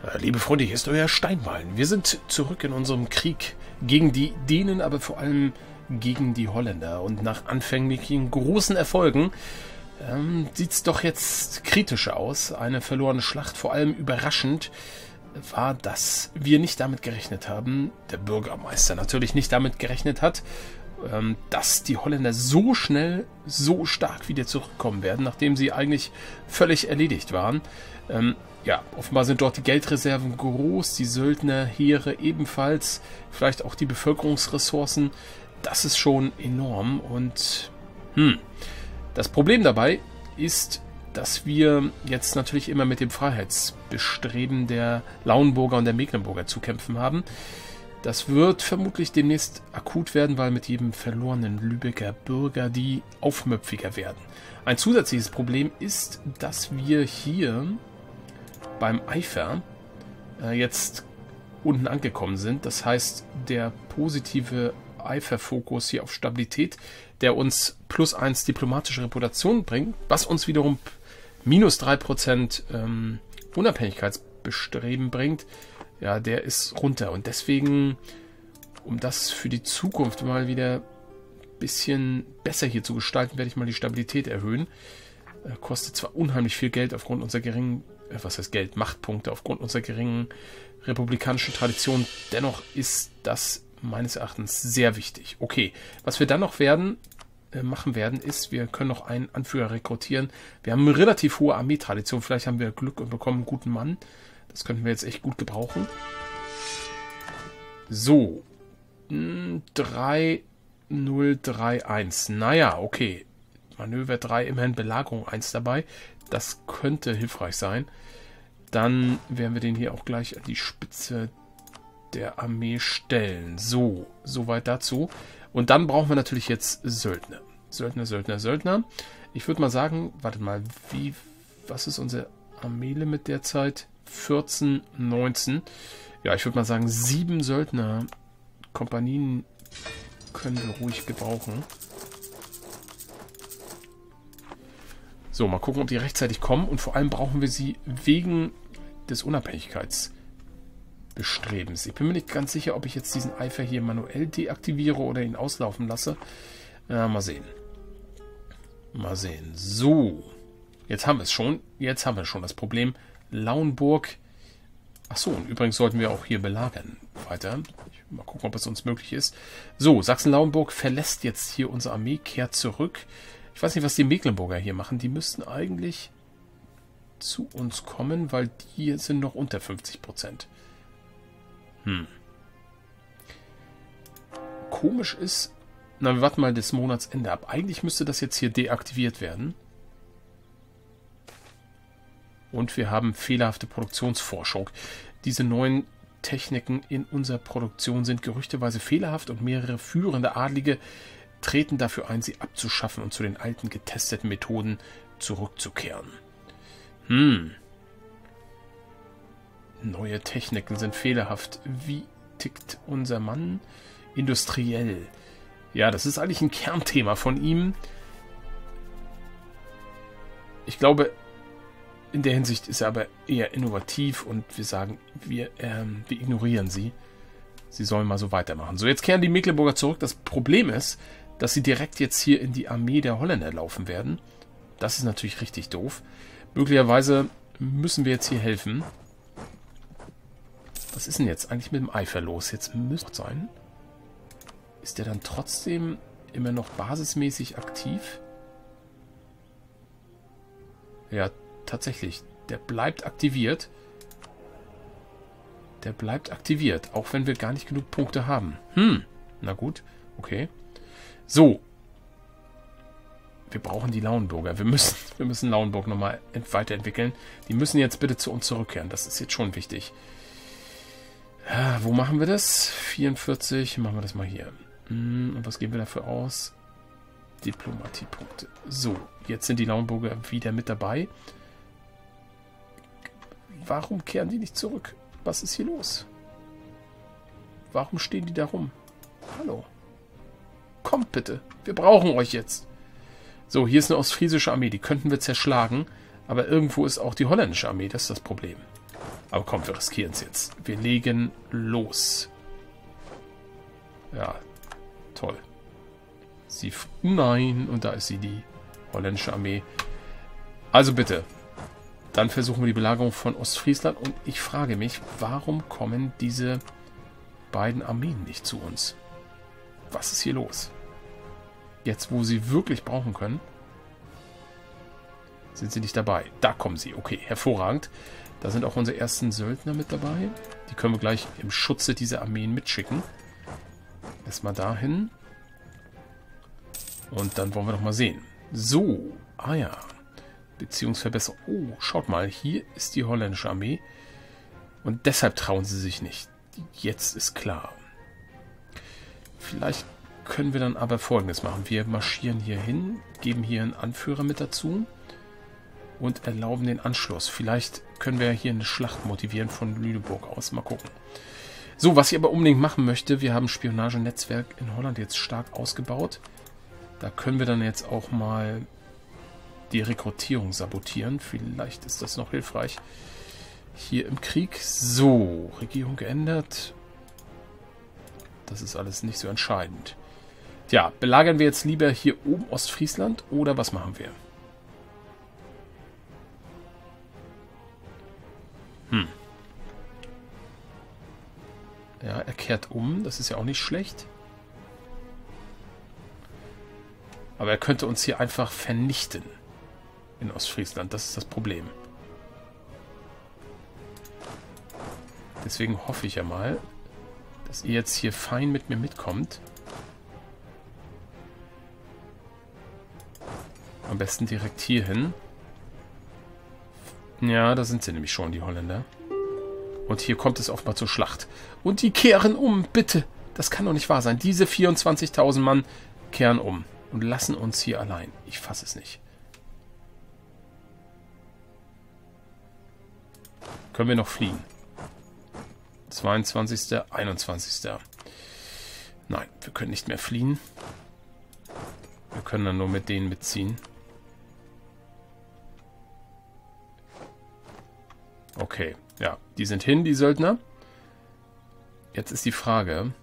Liebe Freunde, hier ist euer Steinballen. Wir sind zurück in unserem Krieg gegen die Dänen, aber vor allem gegen die Holländer. Und nach anfänglichen großen Erfolgen sieht es doch jetzt kritischer aus. Eine verlorene Schlacht, vor allem überraschend war, dass wir nicht damit gerechnet haben, der Bürgermeister natürlich nicht damit gerechnet hat, dass die Holländer so schnell, so stark wieder zurückkommen werden, nachdem sie eigentlich völlig erledigt waren. Ja, offenbar sind dort die Geldreserven groß, die Söldnerheere ebenfalls, vielleicht auch die Bevölkerungsressourcen. Das ist schon enorm und das Problem dabei ist, dass wir jetzt natürlich immer mit dem Freiheitsbestreben der Lauenburger und der Mecklenburger zu kämpfen haben. Das wird vermutlich demnächst akut werden, weil mit jedem verlorenen Lübecker Bürger die aufmüpfiger werden. Ein zusätzliches Problem ist, dass wir hier beim Eifer jetzt unten angekommen sind. Das heißt, der positive Eifer-Fokus hier auf Stabilität, der uns +1 diplomatische Reputation bringt, was uns wiederum -3% Unabhängigkeitsbestreben bringt, ja, der ist runter. Und deswegen, um das für die Zukunft mal wieder ein bisschen besser hier zu gestalten, werde ich mal die Stabilität erhöhen. Kostet zwar unheimlich viel Geld aufgrund unserer geringen, was heißt Geld, Machtpunkte aufgrund unserer geringen republikanischen Tradition. Dennoch ist das meines Erachtens sehr wichtig. Okay, was wir dann noch machen werden, ist, wir können noch einen Anführer rekrutieren. Wir haben eine relativ hohe Armeetradition. Vielleicht haben wir Glück und bekommen einen guten Mann. Das könnten wir jetzt echt gut gebrauchen. So. 3031. Naja, okay. Manöver 3, immerhin Belagerung 1 dabei. Das könnte hilfreich sein. Dann werden wir den hier auch gleich an die Spitze der Armee stellen. So, soweit dazu. Und dann brauchen wir natürlich jetzt Söldner. Söldner. Ich würde mal sagen, wartet mal, was ist unser Armeelimit derzeit? 14, 19. Ja, ich würde mal sagen, 7 Söldnerkompanien können wir ruhig gebrauchen. So, mal gucken, ob die rechtzeitig kommen. Und vor allem brauchen wir sie wegen des Unabhängigkeitsbestrebens. Ich bin mir nicht ganz sicher, ob ich jetzt diesen Eifer hier manuell deaktiviere oder ihn auslaufen lasse. Mal sehen. So, jetzt haben wir es schon. Jetzt haben wir schon das Problem. Lauenburg. Achso, und übrigens sollten wir auch hier belagern. Weiter. Mal gucken, ob es uns möglich ist. So, Sachsen-Lauenburg verlässt jetzt hier unsere Armee, kehrt zurück. Ich weiß nicht, was die Mecklenburger hier machen. Die müssten eigentlich zu uns kommen, weil die sind noch unter 50%. Komisch ist, na, wir warten mal das Monatsende ab. Eigentlich müsste das jetzt hier deaktiviert werden. Und wir haben fehlerhafte Produktionsforschung. Diese neuen Techniken in unserer Produktion sind gerüchteweise fehlerhaft und mehrere führende Adlige treten dafür ein, sie abzuschaffen und zu den alten getesteten Methoden zurückzukehren. Neue Techniken sind fehlerhaft. Wie tickt unser Mann? Industriell. Ja, das ist eigentlich ein Kernthema von ihm. Ich glaube, in der Hinsicht ist er aber eher innovativ und wir sagen, wir ignorieren sie. Sie sollen mal so weitermachen. So, jetzt kehren die Mecklenburger zurück. Das Problem ist, dass sie direkt jetzt hier in die Armee der Holländer laufen werden. Das ist natürlich richtig doof. Möglicherweise müssen wir jetzt hier helfen. Was ist denn jetzt eigentlich mit dem Eifer los? Jetzt müsste es sein. Ist der dann trotzdem immer noch basismäßig aktiv? Ja, tatsächlich. Der bleibt aktiviert. Auch wenn wir gar nicht genug Punkte haben. Na gut. Okay. So. Wir brauchen die Lauenburger. Wir müssen Lauenburg nochmal weiterentwickeln. Die müssen jetzt bitte zu uns zurückkehren. Das ist jetzt schon wichtig. Wo machen wir das? 44. Machen wir das mal hier. Und was geben wir dafür aus? Diplomatiepunkte. So. Jetzt sind die Lauenburger wieder mit dabei. Warum kehren die nicht zurück? Was ist hier los? Warum stehen die da rum? Hallo. Kommt bitte. Wir brauchen euch jetzt. So, hier ist eine ostfriesische Armee. Die könnten wir zerschlagen. Aber irgendwo ist auch die holländische Armee. Das ist das Problem. Aber komm, wir riskieren es jetzt. Wir legen los. Ja, toll. Nein, und da ist sie, die holländische Armee. Also bitte. Dann versuchen wir die Belagerung von Ostfriesland. Und ich frage mich, warum kommen diese beiden Armeen nicht zu uns? Was ist hier los? Jetzt, wo sie wirklich brauchen können, sind sie nicht dabei. Da kommen sie. Okay, hervorragend. Da sind auch unsere ersten Söldner mit dabei. Die können wir gleich im Schutze dieser Armeen mitschicken. Erstmal dahin. Und dann wollen wir doch mal sehen. So, ah ja. Beziehungsverbesserung. Oh, schaut mal, hier ist die holländische Armee. Und deshalb trauen sie sich nicht. Jetzt ist klar. Vielleicht können wir dann aber Folgendes machen. Wir marschieren hier hin, geben hier einen Anführer mit dazu und erlauben den Anschluss. Vielleicht können wir hier eine Schlacht motivieren von Lüneburg aus. Mal gucken. So, was ich aber unbedingt machen möchte, wir haben Spionagenetzwerk in Holland jetzt stark ausgebaut. Da können wir dann jetzt auch mal die Rekrutierung sabotieren. Vielleicht ist das noch hilfreich. Hier im Krieg. So, Regierung geändert. Das ist alles nicht so entscheidend. Tja, belagern wir jetzt lieber hier oben Ostfriesland oder was machen wir? Ja, er kehrt um. Das ist ja auch nicht schlecht. Aber er könnte uns hier einfach vernichten. In Ostfriesland. Das ist das Problem. Deswegen hoffe ich ja mal, dass ihr jetzt hier fein mit mir mitkommt. Am besten direkt hier hin. Ja, da sind sie nämlich schon, die Holländer. Und hier kommt es offenbar zur Schlacht. Und die kehren um, bitte. Das kann doch nicht wahr sein. Diese 24.000 Mann kehren um und lassen uns hier allein. Ich fasse es nicht. Können wir noch fliehen? 22., 21. Nein, wir können nicht mehr fliehen. Wir können dann nur mit denen mitziehen. Okay, ja, die sind hin, die Söldner. Jetzt ist die Frage,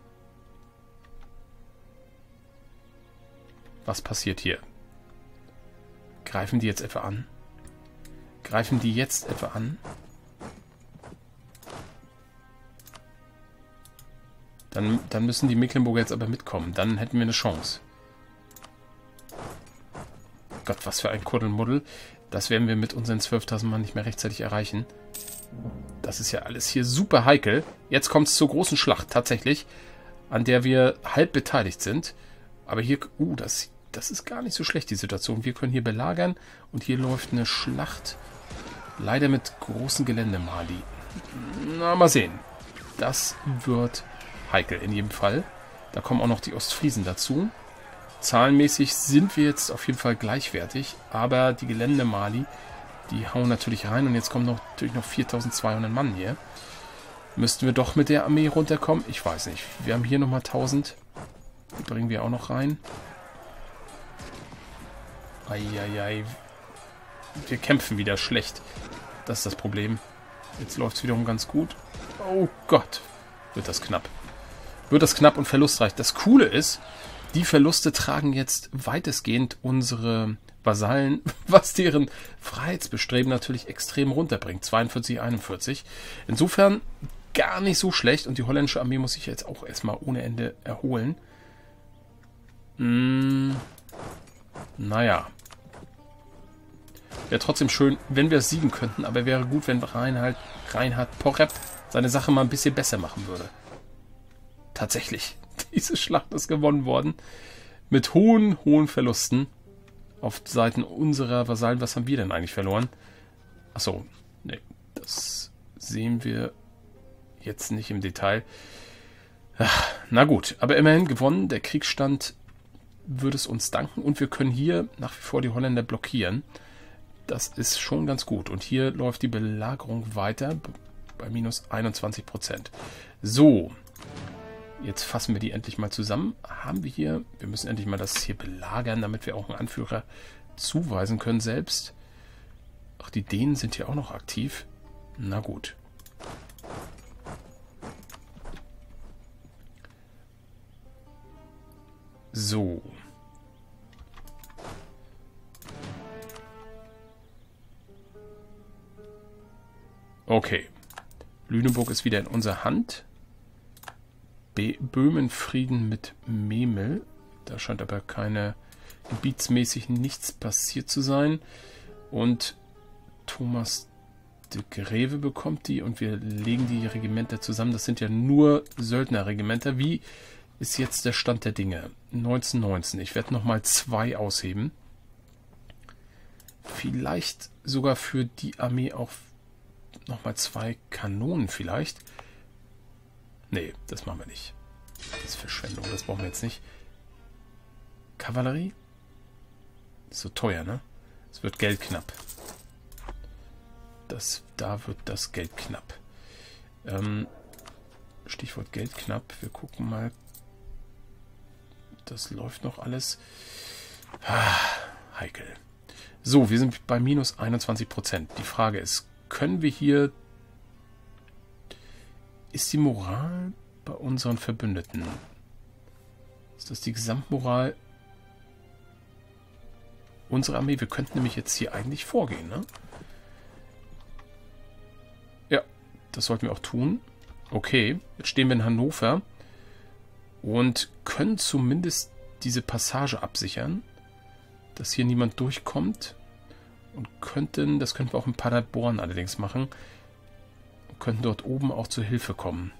was passiert hier? Greifen die jetzt etwa an? Greifen die jetzt etwa an? Dann müssen die Mecklenburger jetzt aber mitkommen. Dann hätten wir eine Chance. Gott, was für ein Kuddelmuddel. Das werden wir mit unseren 12.000 Mann nicht mehr rechtzeitig erreichen. Das ist ja alles hier super heikel. Jetzt kommt es zur großen Schlacht, tatsächlich, an der wir halb beteiligt sind. Aber hier, das ist gar nicht so schlecht, die Situation. Wir können hier belagern und hier läuft eine Schlacht. Leider mit großen Geländemali. Na, mal sehen. Das wird heikel in jedem Fall. Da kommen auch noch die Ostfriesen dazu. Zahlenmäßig sind wir jetzt auf jeden Fall gleichwertig, aber die Geländemali, die hauen natürlich rein und jetzt kommen natürlich noch 4.200 Mann hier. Müssten wir doch mit der Armee runterkommen? Ich weiß nicht. Wir haben hier nochmal 1.000. Die bringen wir auch noch rein. Eieiei. Wir kämpfen wieder schlecht. Das ist das Problem. Jetzt läuft es wiederum ganz gut. Oh Gott. Wird das knapp. Wird das knapp und verlustreich. Das Coole ist, die Verluste tragen jetzt weitestgehend unsere Vasallen, was deren Freiheitsbestreben natürlich extrem runterbringt. 42, 41. Insofern gar nicht so schlecht. Und die holländische Armee muss sich jetzt auch erstmal ohne Ende erholen. Naja. Wäre trotzdem schön, wenn wir es siegen könnten. Aber wäre gut, wenn Reinhard Porrep seine Sache mal ein bisschen besser machen würde. Tatsächlich. Diese Schlacht ist gewonnen worden. Mit hohen Verlusten. Auf Seiten unserer Vasallen. Was haben wir denn eigentlich verloren? Achso. Nee. Das sehen wir jetzt nicht im Detail. Ach, na gut. Aber immerhin gewonnen. Der Kriegsstand würde es uns danken. Und wir können hier nach wie vor die Holländer blockieren. Das ist schon ganz gut. Und hier läuft die Belagerung weiter. Bei minus 21%. So. Jetzt fassen wir die endlich mal zusammen. Haben wir hier... Wir müssen endlich mal das hier belagern, damit wir auch einen Anführer zuweisen können selbst. Ach, die Dänen sind hier auch noch aktiv. Na gut. So. Okay. Lüneburg ist wieder in unserer Hand. Böhmen Frieden mit Memel. Da scheint aber gebietsmäßig nichts passiert zu sein. Und Thomas de Greve bekommt die und wir legen die Regimenter zusammen. Das sind ja nur Söldnerregimenter. Wie ist jetzt der Stand der Dinge? 1919. Ich werde nochmal 2 ausheben. Vielleicht sogar für die Armee auch nochmal 2 Kanonen vielleicht. Nee, das machen wir nicht. Das ist Verschwendung, das brauchen wir jetzt nicht. Kavallerie? Ist so teuer, ne? Es wird Geld knapp. Da wird das Geld knapp. Stichwort Geld knapp. Wir gucken mal. Das läuft noch alles. Heikel. So, wir sind bei minus 21%. Die Frage ist, können wir hier... Ist die Moral bei unseren Verbündeten? Ist das die Gesamtmoral unserer Armee? Wir könnten nämlich jetzt hier eigentlich vorgehen, ne? Ja, das sollten wir auch tun. Okay, jetzt stehen wir in Hannover und können zumindest diese Passage absichern, dass hier niemand durchkommt. Und das könnten wir auch in Paderborn allerdings machen. Könnten dort oben auch zur Hilfe kommen.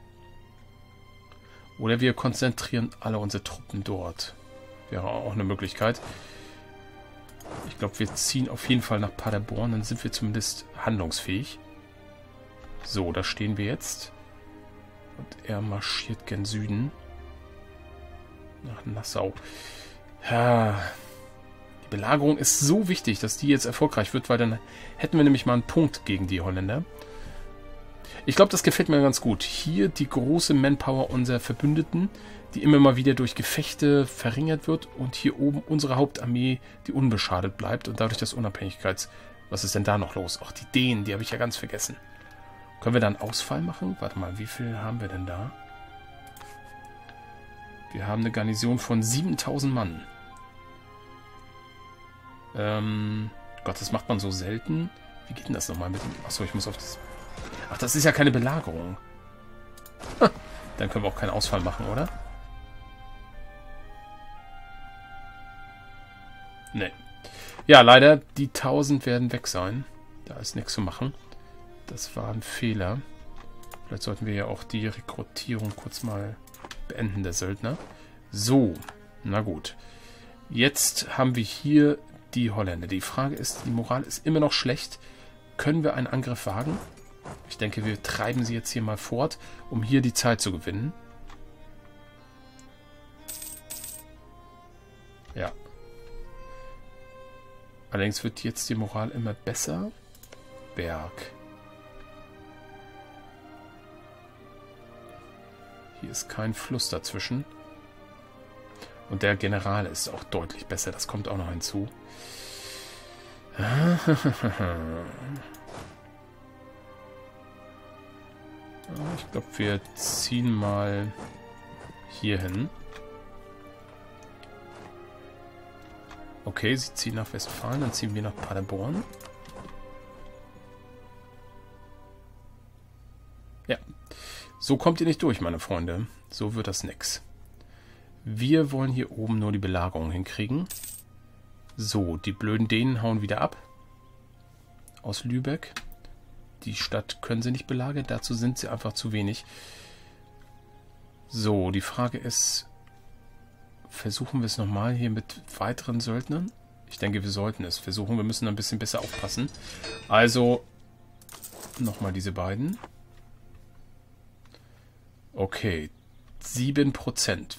Oder wir konzentrieren alle unsere Truppen dort. Wäre auch eine Möglichkeit. Ich glaube, wir ziehen auf jeden Fall nach Paderborn. Dann sind wir zumindest handlungsfähig. So, da stehen wir jetzt. Und er marschiert gen Süden. Nach Nassau. Ja, die Belagerung ist so wichtig, dass die jetzt erfolgreich wird, weil dann hätten wir nämlich mal einen Punkt gegen die Holländer. Ich glaube, das gefällt mir ganz gut. Hier die große Manpower unserer Verbündeten, die immer mal wieder durch Gefechte verringert wird. Und hier oben unsere Hauptarmee, die unbeschadet bleibt. Und dadurch das Was ist denn da noch los? Ach, die Dänen, die habe ich ja ganz vergessen. Können wir da einen Ausfall machen? Warte mal, wie viel haben wir denn da? Wir haben eine Garnison von 7000 Mann. Gott, das macht man so selten. Wie geht denn das nochmal mit dem... Achso, ich muss auf das... Ach, das ist ja keine Belagerung. Dann können wir auch keinen Ausfall machen, oder? Nee. Ja, leider, die 1000 werden weg sein. Da ist nichts zu machen. Das war ein Fehler. Vielleicht sollten wir ja auch die Rekrutierung kurz mal beenden, der Söldner. So, na gut. Jetzt haben wir hier die Holländer. Die Frage ist, die Moral ist immer noch schlecht. Können wir einen Angriff wagen? Ich denke, wir treiben sie jetzt hier mal fort, um hier die Zeit zu gewinnen. Ja. Allerdings wird jetzt die Moral immer besser. Berg. Hier ist kein Fluss dazwischen. Und der General ist auch deutlich besser. Das kommt auch noch hinzu. Ich glaube, wir ziehen mal hier hin. Okay, sie ziehen nach Westfalen, dann ziehen wir nach Paderborn. Ja, so kommt ihr nicht durch, meine Freunde. So wird das nix. Wir wollen hier oben nur die Belagerung hinkriegen. So, die blöden Dänen hauen wieder ab. Aus Lübeck. Die Stadt können sie nicht belagern, dazu sind sie einfach zu wenig. So, die Frage ist, versuchen wir es nochmal hier mit weiteren Söldnern? Ich denke, wir sollten es versuchen. Wir müssen ein bisschen besser aufpassen. Also, nochmal diese beiden. Okay, 7%.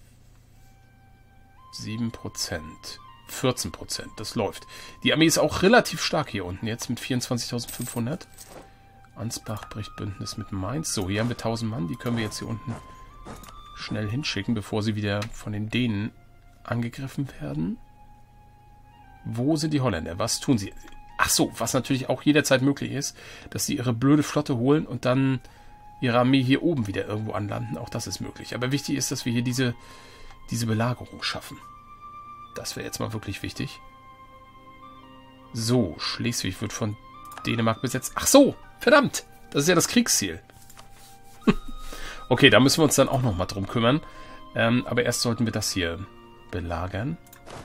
7%. 14%. Das läuft. Die Armee ist auch relativ stark hier unten jetzt mit 24.500. Ansbach bricht Bündnis mit Mainz. So, hier haben wir 1000 Mann. Die können wir jetzt hier unten schnell hinschicken, bevor sie wieder von den Dänen angegriffen werden. Wo sind die Holländer? Was tun sie? Ach so, was natürlich auch jederzeit möglich ist, dass sie ihre blöde Flotte holen und dann ihre Armee hier oben wieder irgendwo anlanden. Auch das ist möglich. Aber wichtig ist, dass wir hier diese diese Belagerung schaffen. Das wäre jetzt mal wirklich wichtig. So, Schleswig wird von Dänemark besetzt. Ach so, verdammt, das ist ja das Kriegsziel. Okay, da müssen wir uns dann auch nochmal drum kümmern. Aber erst sollten wir das hier belagern.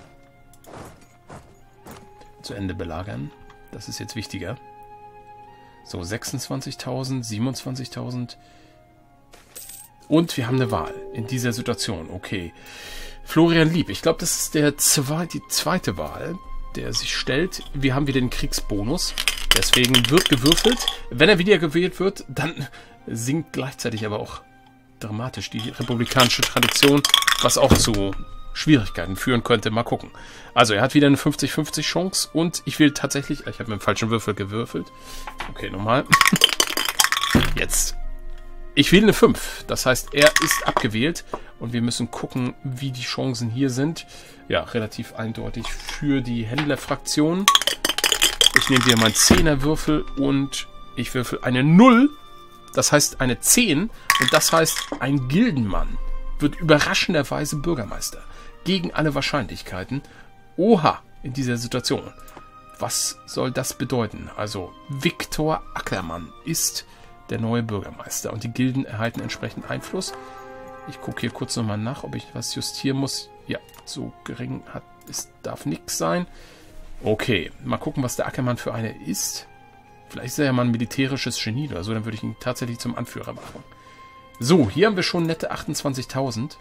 Zu Ende belagern. Das ist jetzt wichtiger. So, 26.000, 27.000. Und wir haben eine Wahl in dieser Situation. Okay. Florian Lieb. Ich glaube, das ist die zweite Wahl, der sich stellt. Wir haben wieder den Kriegsbonus. Deswegen wird gewürfelt. Wenn er wieder gewählt wird, dann sinkt gleichzeitig aber auch dramatisch die republikanische Tradition, was auch zu Schwierigkeiten führen könnte. Mal gucken. Also, er hat wieder eine 50-50 Chance und ich will tatsächlich... Ich habe mit dem falschen Würfel gewürfelt. Okay, nochmal. Jetzt. Ich wähle eine 5. Das heißt, er ist abgewählt und wir müssen gucken, wie die Chancen hier sind. Ja, relativ eindeutig für die Händlerfraktion. Ich nehme wieder meinen 10er-Würfel und ich würfel eine 0. Das heißt eine 10 und das heißt, ein Gildenmann wird überraschenderweise Bürgermeister. Gegen alle Wahrscheinlichkeiten. Oha, in dieser Situation. Was soll das bedeuten? Also, Viktor Ackermann ist der neue Bürgermeister und die Gilden erhalten entsprechend Einfluss. Ich gucke hier kurz nochmal nach, ob ich was justieren muss. Ja, so gering darf nichts sein. Okay, mal gucken, was der Ackermann für eine ist. Vielleicht ist er ja mal ein militärisches Genie oder so, dann würde ich ihn tatsächlich zum Anführer machen. So, hier haben wir schon nette 28.000.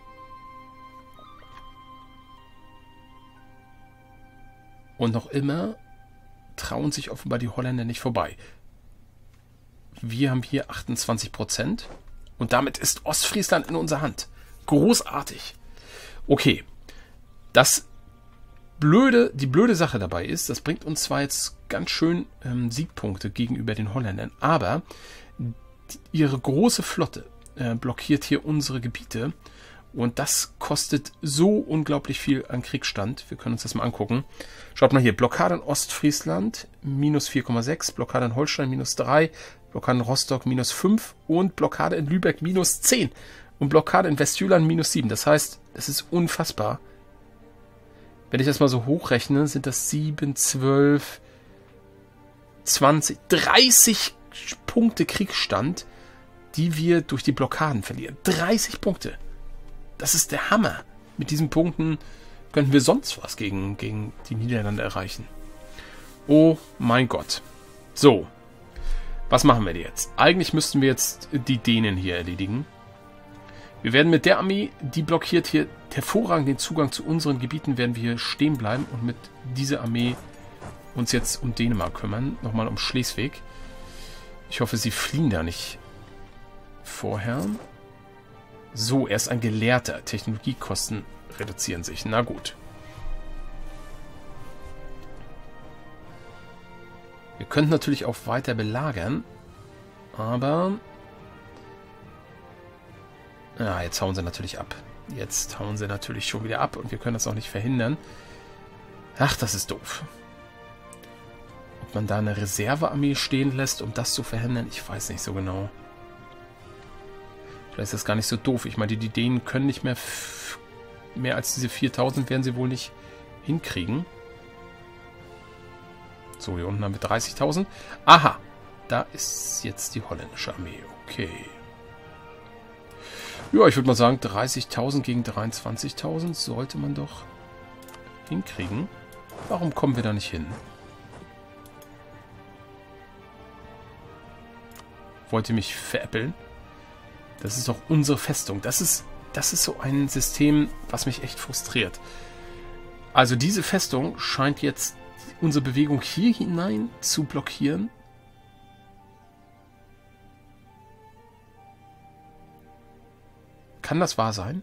Und noch immer trauen sich offenbar die Holländer nicht vorbei. Wir haben hier 28%. Und damit ist Ostfriesland in unserer Hand. Großartig. Okay. Die blöde Sache dabei ist, das bringt uns zwar jetzt ganz schön Siegpunkte gegenüber den Holländern, aber ihre große Flotte blockiert hier unsere Gebiete. Und das kostet so unglaublich viel an Kriegsstand. Wir können uns das mal angucken. Schaut mal hier. Blockade in Ostfriesland minus 4,6. Blockade in Holstein minus 3. Blockade in Rostock minus 5. Und Blockade in Lübeck minus 10. Und Blockade in Westjylland minus 7. Das heißt, es ist unfassbar. Wenn ich das mal so hochrechne, sind das 7, 12, 20, 30 Punkte Kriegsstand, die wir durch die Blockaden verlieren. 30 Punkte. Das ist der Hammer. Mit diesen Punkten könnten wir sonst was gegen die Niederlande erreichen. Oh mein Gott. So. Was machen wir jetzt? Eigentlich müssten wir jetzt die Dänen hier erledigen. Wir werden mit der Armee, die blockiert hier hervorragend den Zugang zu unseren Gebieten, werden wir hier stehen bleiben und mit dieser Armee uns jetzt um Dänemark kümmern. Nochmal um Schleswig. Ich hoffe, sie fliehen da nicht vorher. So, er ist ein Gelehrter. Technologiekosten reduzieren sich. Na gut. Wir könnten natürlich auch weiter belagern. Aber... Ja, jetzt hauen sie natürlich ab. Jetzt hauen sie natürlich schon wieder ab und wir können das auch nicht verhindern. Ach, das ist doof. Ob man da eine Reservearmee stehen lässt, um das zu verhindern, ich weiß nicht so genau. Vielleicht ist das gar nicht so doof. Ich meine, die Dänen können nicht mehr als diese 4.000 werden sie wohl nicht hinkriegen. So, hier unten haben wir 30.000. Aha, da ist jetzt die holländische Armee. Okay. Ja, ich würde mal sagen, 30.000 gegen 23.000 sollte man doch hinkriegen. Warum kommen wir da nicht hin? Wollt ihr mich veräppeln? Das ist doch unsere Festung. Das ist so ein System, was mich echt frustriert. Also diese Festung scheint jetzt unsere Bewegung hier hinein zu blockieren. Kann das wahr sein?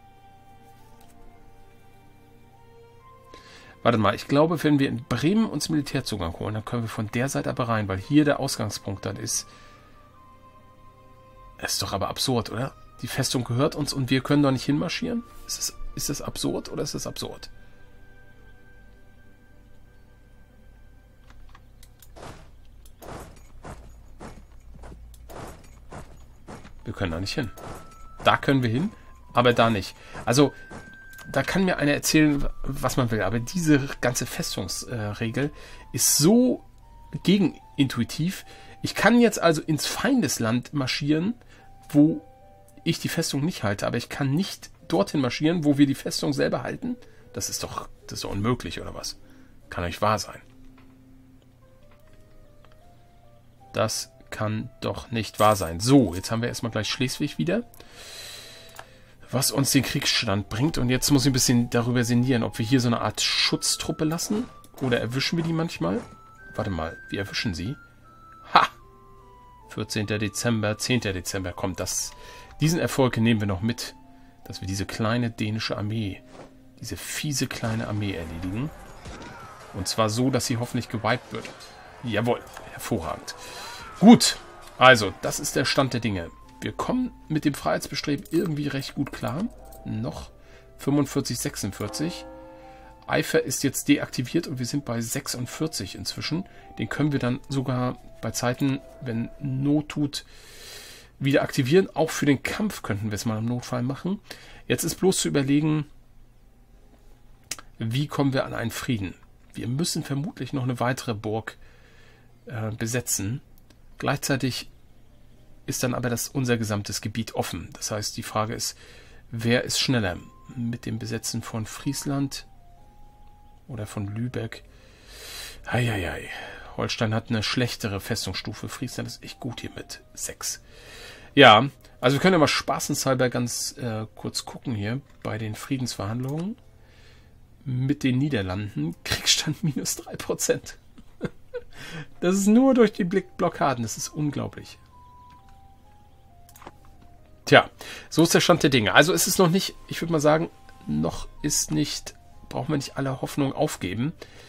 Warte mal, ich glaube, wenn wir in Bremen uns Militärzugang holen, dann können wir von der Seite aber rein, weil hier der Ausgangspunkt dann ist. Das ist doch aber absurd, oder? Die Festung gehört uns und wir können doch nicht hinmarschieren? Ist das absurd oder ist das absurd? Wir können da nicht hin. Da können wir hin, aber da nicht. Also, da kann mir einer erzählen, was man will, aber diese ganze Festungsregel ist so gegenintuitiv. Ich kann jetzt also ins Feindesland marschieren, wo ich die Festung nicht halte, aber ich kann nicht dorthin marschieren, wo wir die Festung selber halten. Das ist doch unmöglich, oder was? Kann doch nicht wahr sein. Das kann doch nicht wahr sein. So, jetzt haben wir erstmal gleich Schleswig wieder, was uns den Kriegsstand bringt. Und jetzt muss ich ein bisschen darüber sinnieren, ob wir hier so eine Art Schutztruppe lassen. Oder erwischen wir die manchmal? Warte mal, wir erwischen sie. Ha! 14. Dezember, 10. Dezember. Kommt, diesen Erfolg nehmen wir noch mit, dass wir diese kleine dänische Armee, diese fiese kleine Armee erledigen. Und zwar so, dass sie hoffentlich gewiped wird. Jawohl, hervorragend. Gut, also, das ist der Stand der Dinge. Wir kommen mit dem Freiheitsbestreben irgendwie recht gut klar. Noch 45, 46. Eifer ist jetzt deaktiviert und wir sind bei 46 inzwischen. Den können wir dann sogar bei Zeiten, wenn Not tut, wieder aktivieren. Auch für den Kampf könnten wir es mal im Notfall machen. Jetzt ist bloß zu überlegen, wie kommen wir an einen Frieden. Wir müssen vermutlich noch eine weitere Burg besetzen. Gleichzeitig ist dann aber unser gesamtes Gebiet offen. Das heißt, die Frage ist, wer ist schneller? Mit dem Besetzen von Friesland oder von Lübeck? Eieiei. Holstein hat eine schlechtere Festungsstufe. Friesland ist echt gut hier mit 6. Ja, also wir können ja mal spaßenshalber ganz kurz gucken hier bei den Friedensverhandlungen mit den Niederlanden. Kriegsstand minus 3%. Das ist nur durch die Blockaden. Das ist unglaublich. Tja, so ist der Stand der Dinge. Also es ist noch nicht, ich würde mal sagen, brauchen wir nicht alle Hoffnung aufgeben.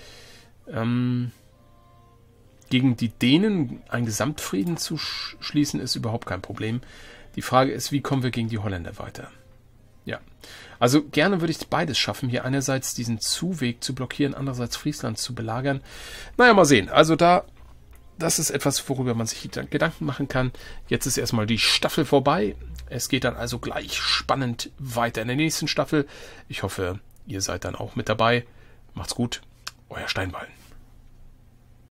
Gegen die Dänen einen Gesamtfrieden zu schließen, ist überhaupt kein Problem. Die Frage ist, wie kommen wir gegen die Holländer weiter? Ja, also gerne würde ich beides schaffen, hier einerseits diesen Zuweg zu blockieren, andererseits Friesland zu belagern. Naja, mal sehen. Also das ist etwas, worüber man sich Gedanken machen kann. Jetzt ist erstmal die Staffel vorbei. Es geht dann also gleich spannend weiter in der nächsten Staffel. Ich hoffe, ihr seid dann auch mit dabei. Macht's gut, euer Steinwallen.